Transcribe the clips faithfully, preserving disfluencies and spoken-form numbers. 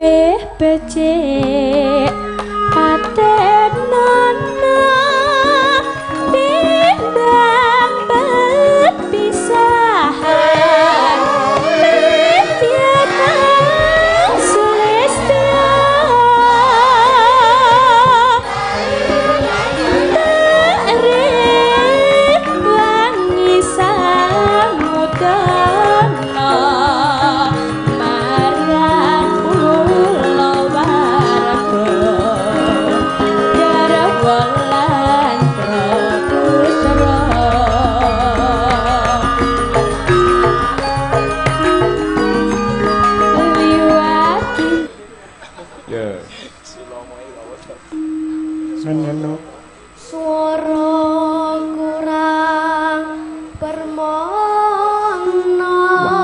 eh becek patenan bintang berpisahan tiada selestia tarik wangi samudana marang pulau warga darawalan putra liwati ya Menenu swara kurang permono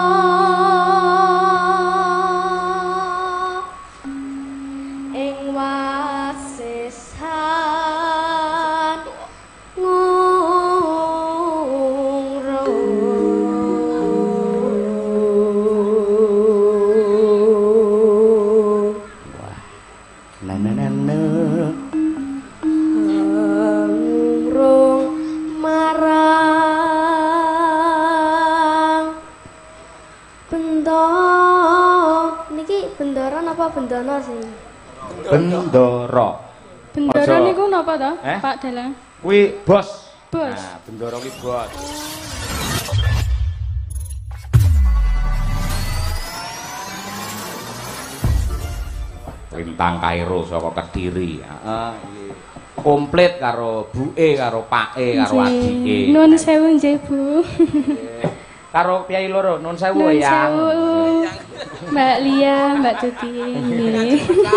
ing wasisan ngurung nananana ngurung marang bendoro niki bendoran apa bendono sih Bendoro. bendoro Ojo. niku napa to Eh? Pak Dalang Kuwi bos. Bos. Nah, Bendoro kuwi bos. Rintang Kairo saka Kediri. Heeh. Komplit karo buke karo pake karo adike. Nun sewu nggih Bu Karo piyai loro nun sewu Nun yang. sewu Mbak Lia Mbak Tuti nggih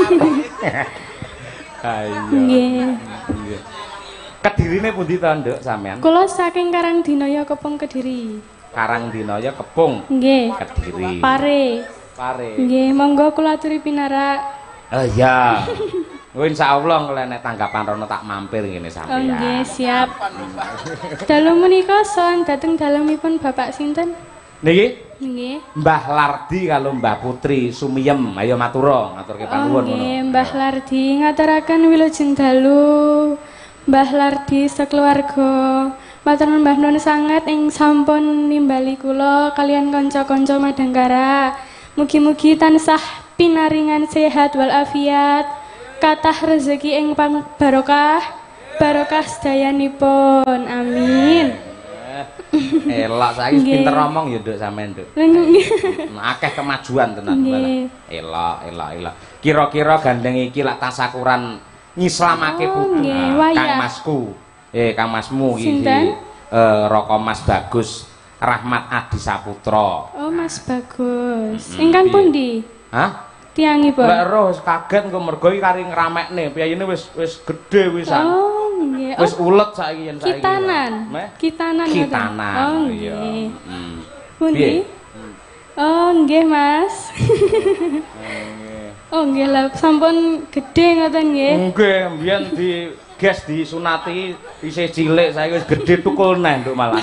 Ayo. nggih Kedirine pundi to, Nduk, sampean? kula saking Karangdinaya Kepung Kediri Karangdinaya Kepung nggih Kediri. pare Pare. nggih monggo kula aturi pinarak Oh iya. Oh insyaallah kalau nek tanggapan rono tak mampir ngene oh sampeyan. nggih siap dalu menika son dateng dalemipun Bapak sinten Niki nggih Mbah Lardi kalau Mbah Putri Sumiyem. Ayo matura, maturke oh panuwun ngono. nggih Mbah Lardi ngaturaken wilujeng dalu Mbah Lardi sakeluarga matur Mbah Nun sanget ing sampun nimbali kula kalian kanca-kanca Madangkara. Mugi-mugi tansah pinaringan sehat wal afiat, kathah rezeki ing pang barokah, barokah sedayanipun. Amin. Eh, elok saiki Nggih. pinter ngomong ya Nduk sampean, Nduk. Nggih. Akeh kemajuan tenan Nggih. malah. Elok, elok, elok. Kira-kira gandeng iki lak tasakuran nyislamake Oh, putu. nggih, Nah, wayah. Kang Masku. Eh, Kang Masmu iki. Sinten? Eh, Roko Mas Bagus Rahmat Adi Saputra. Oh Mas Bagus. Mm, Ingkang piye? pundi? Hah? Tiangipun. Lek roh kaget engko mergo iki kari ngramekne, piyayine wis wis gedhe wisan. Oh nggih. Wis Oh, ulet saiki yen saiki. kitanan. Meh? Kitanan. ngoten? Kitanan. Oh iya. nggih. Hmm. Pundi? Piye? Oh nggih Mas. Oh nggih lah sampun gedhe ngoten nggih. Nggih, mbiyen di gas disunati isih cilik saiki wis gedhe tukul neh nduk malah.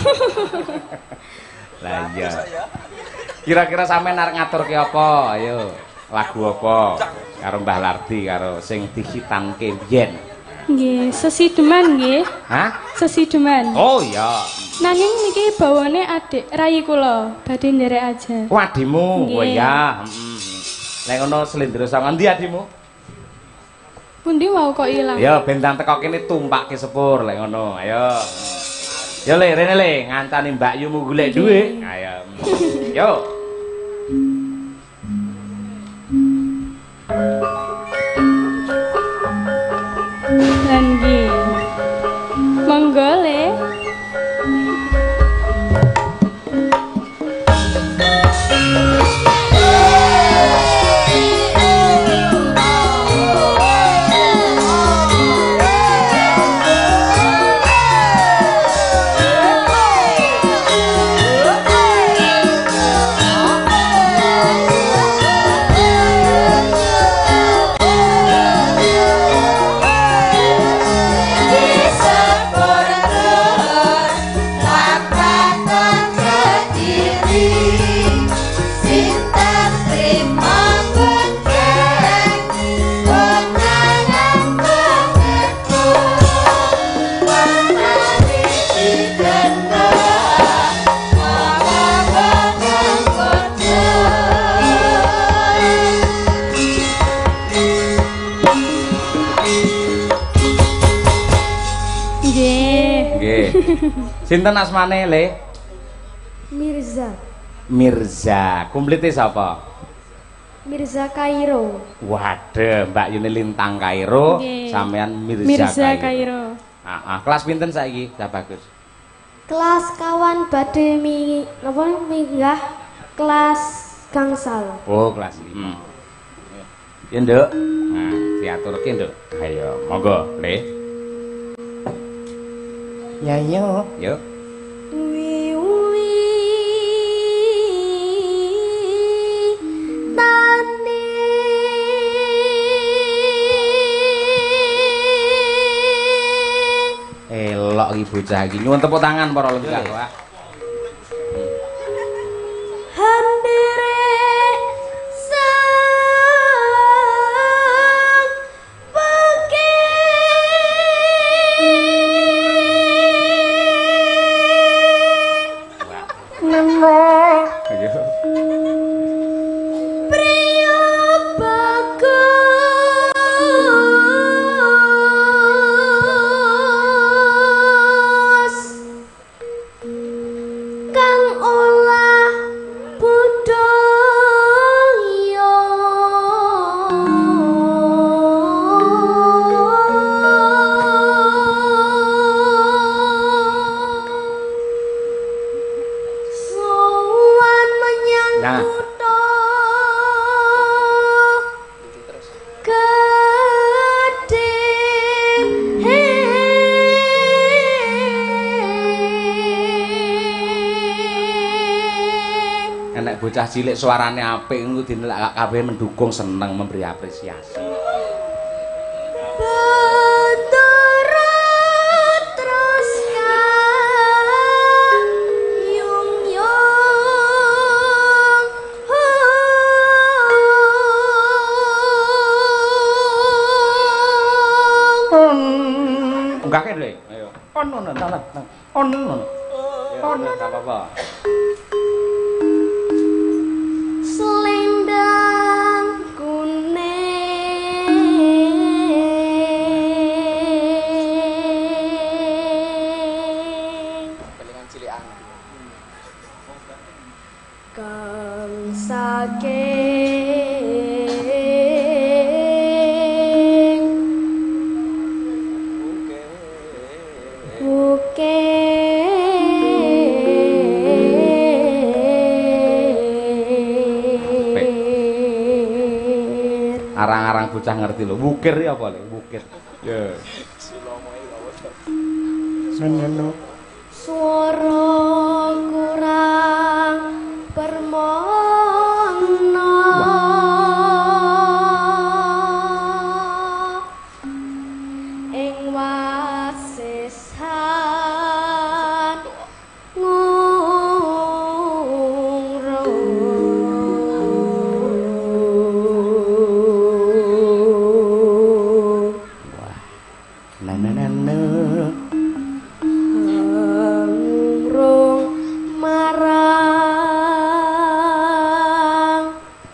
Lah iya. Kira-kira sampean arep ngaturke apa? Ayo, lagu apa? Karo Mbah Lardi karo sing dihitanke biyen. Nggih, sesideman nggih. Hah? Sesideman. Oh iya. Nanging niki bawane adik rai kula, badhe nderek aja. Wadimu, oh Nggih. iya. Heeh. Nek ngono slendro sama ndi adimu? Pundi wau kok ilang? Ya bentang teko kene tumpake sepur lek ngono. Ayo. Ya le rene le ngancani Mbak Yu mu golek dhuwit. Ayo. Yo. Lan nggih. Monggo le. Sinten asmane, Le? Mirza. Mirza. Kumplite sapa? Mirza Kairo. Waduh, Mbak Yuni Lintang Kairo, Nggih. sampean Mirza, Mirza Kairo. Kairo. Ah, ah, kelas pinten saiki? Dah bagus. Kelas kawan badhe mi apa minggah kelas gangsal. Oh, kelas lima. Ya, Nduk. Nah, diaturke, Nduk. Ayo, monggo, Le. Ya, yo. Yuk. Wiwi tani Elok iki bocah iki. Nyuwun tepuk tangan para lenggah, Pak. handire sang Ayo. priya bagus kang olah budaya sowan menyang Nah. kutha gedhe Enek bocah cilik suarane apik ngono dinelak kabeh mendukung, seneng, memberi apresiasi. Bahtera terus kayung-yung Enggak kan, Le? Ayo. Ono ono ono. Ono ono. Ono enggak apa-apa. selendang kuning kang saking bukir Arang-arang bocah ngerti lho. Wukir ya apa, Le? Wukir. Ya. Meneno. swara kurang permono ing wasisan ngurung Na na na na. ngurung marang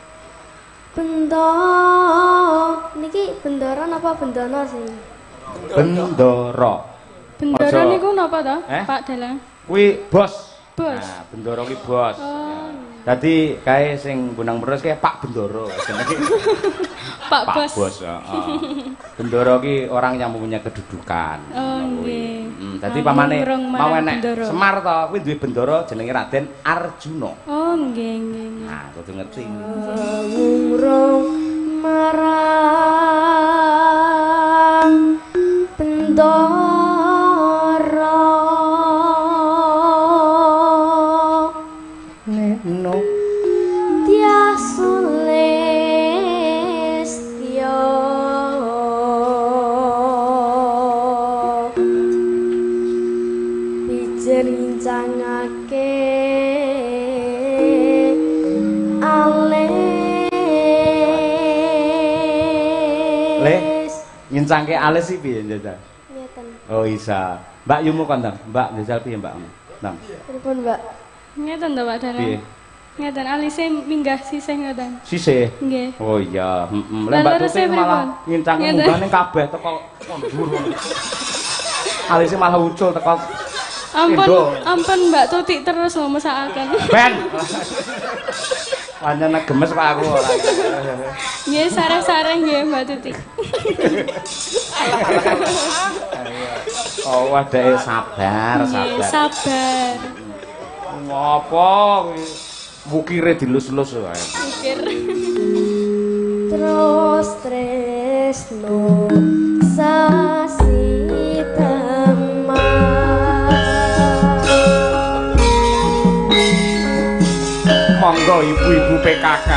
bendoro niki bendoran apa bendono sih Bendoro. Bendoro Ojo. niku napa to, Eh? Pak Dalang? Kuwi bos. Bos. Nah, Bendoro ki bos. Oh. Dadi kae sing Gunung Meres kae Pak Bendoro. Jenenge Pak Pak Bos. Bos, heeh. Bendoro ki orang yang mempunyai kedudukan. Oh, Ngono kuwi. nggih. Hmm, dadi Nah, pamane ngurung marang mau enek Bendoro. Semar to, kuwi duwe bendoro jenenge Raden Arjuna. Oh, nggih nggih. nggih. Nah, kudu ngerti. ngurung marang bendoro Neno. Tiasulistya pijen ngincangake alis Ngincangke alis iki piye njajal? ngeten Oh, isa. Mbak Yumu kon ta? Mbak njajal piye, Mbak? Nang. pripun Mbak Ngeten to, Pak Dalang. Piye? Ngeten alise minggah sisih ngeten. Sisih. Nggih. Oh iya, heeh. Lah Lah, Mbak leresnya Tuti malah pripun? ngincang Ngeten. munggah ning kabeh teko kondur. Alise malah ucul teko Ampun, Indo. ampun Mbak Tutik terus ngomong mesakaken. Ben. Pancen gemes Pak aku ora. Nggih, sareh-sareh nggih Mbak Tutik. Oh, wadake sabar, Nggih, sabar. sabar. Ngopo kuwi? Wukire dilus-lus wae. Pikir. Terus tresno sasi teman. Monggo ibu-ibu P K K.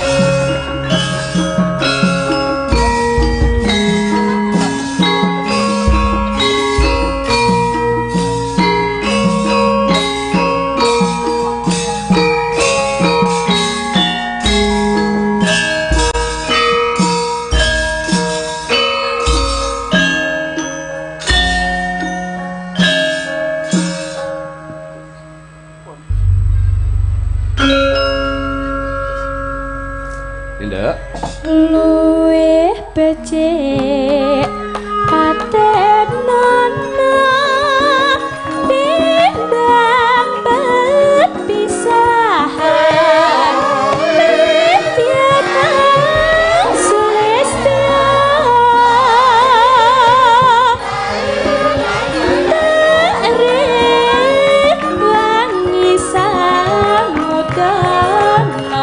Luwih becik patenana timbang perpisahan tiada selesta tarik wangi samudana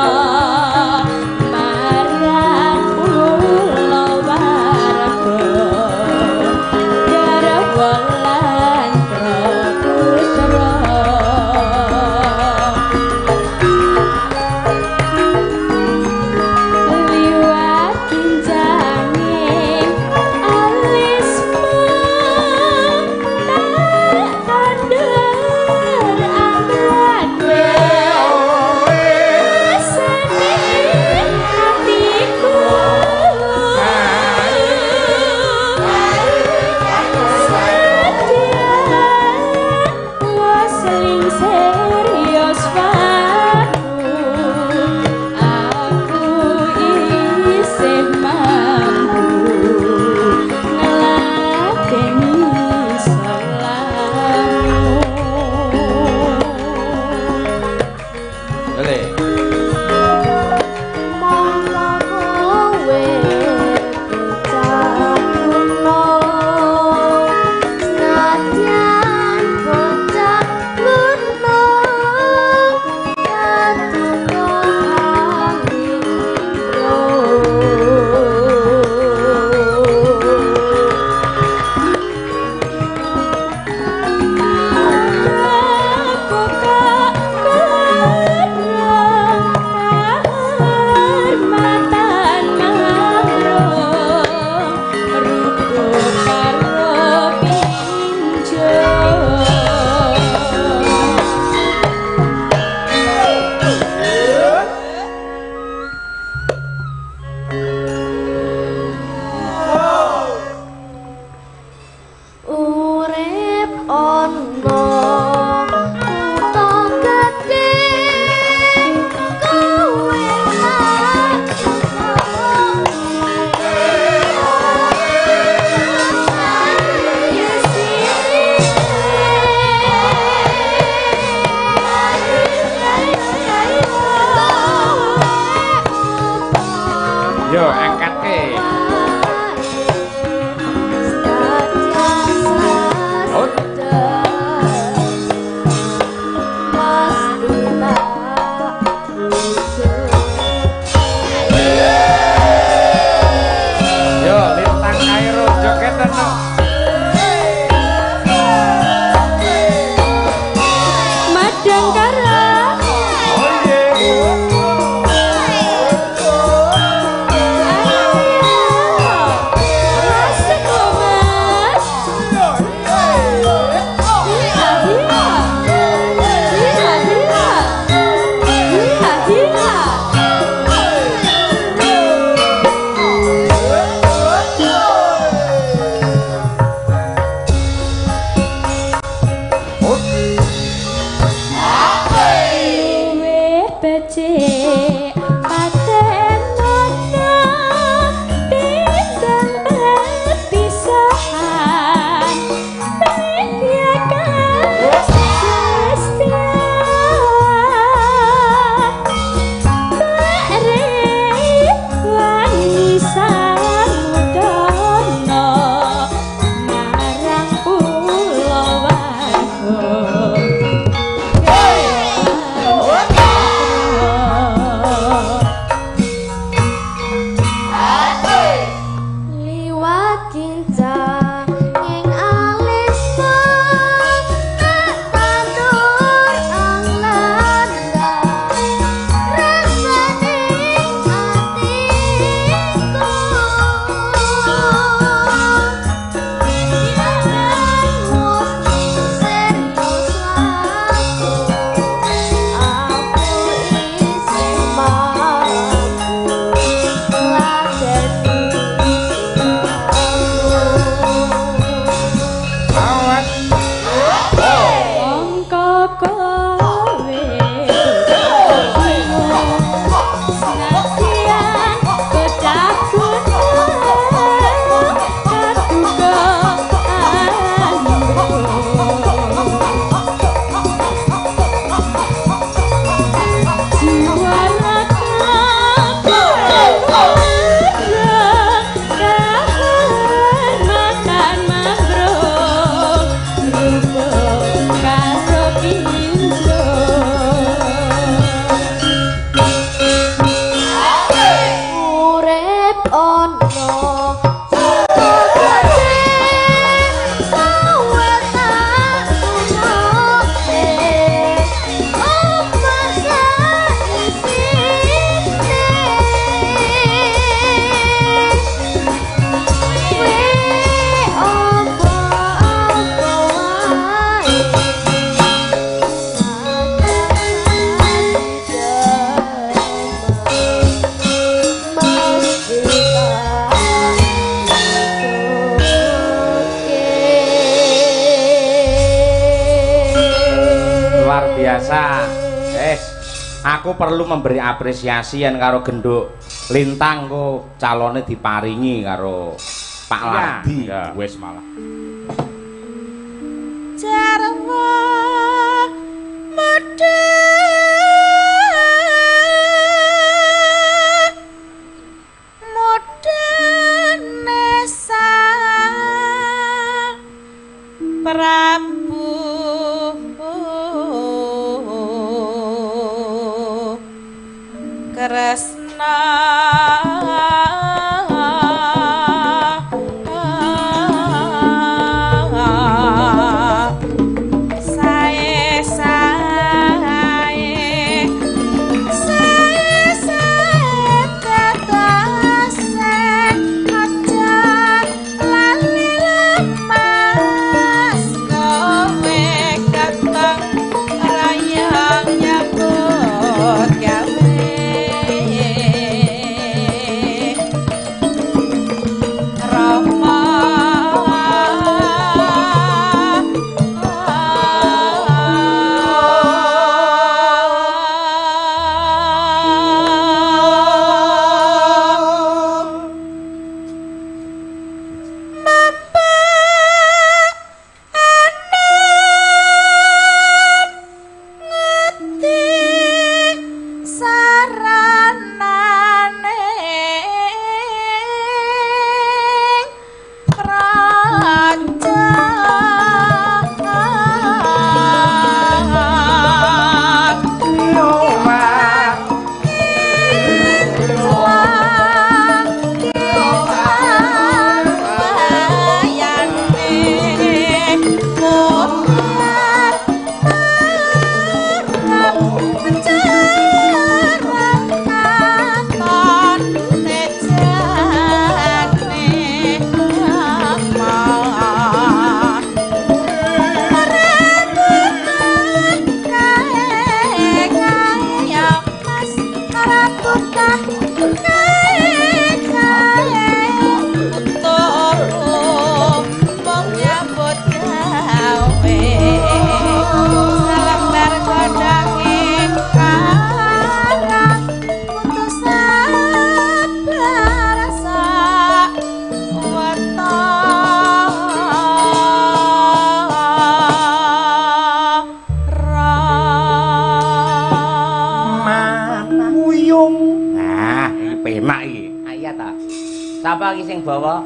biasa. Eh, aku perlu memberi apresiasi yen karo genduk Lintang kok calone diparingi karo Pak Lardi. Ya, wis malah. Jarwo modhe Prabu Kresna sae sae sae sae tetasen aja lali lemas kowe katang rayang nyambut gawe Rama Sapa iki sing bawa?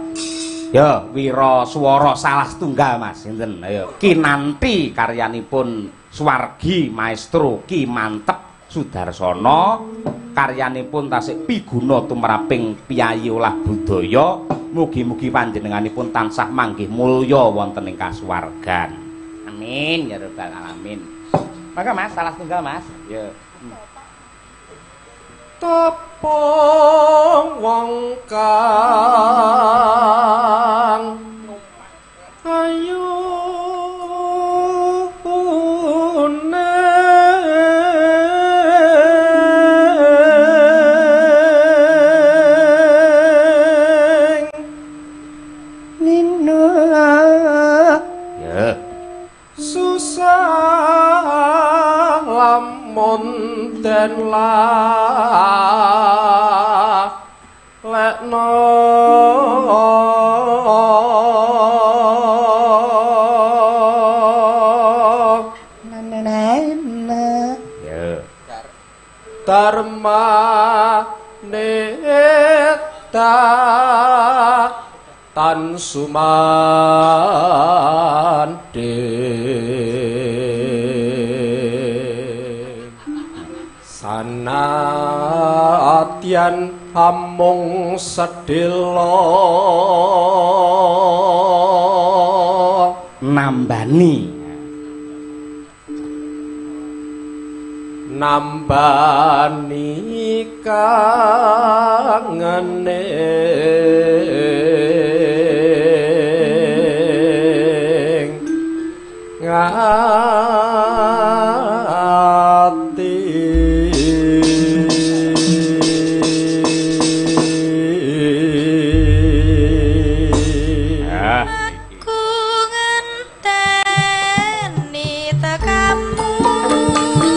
Ya, Wira Swara salah setunggal Mas, sinten? Ayo, Kinanti karyanipun Swargi Maestro Ki Mantep Sudarsana, karyanipun tasih piguna tumraping piyayi olah budaya. Mugi-mugi panjenenganipun tansah manggih mulya wonten ing kasuwargan. Amin ya rabbal alamin. Maka Mas, salah setunggal Mas. Ya. Tepung wong kang ayu nina ya susah lamun den lah lekno ya dharma neta tan sumande sanadyan amung sedhela nambani nambani kangene ngati aku ngenteni tekamu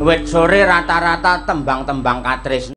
Wit sore rata-rata tembang-tembang katresnan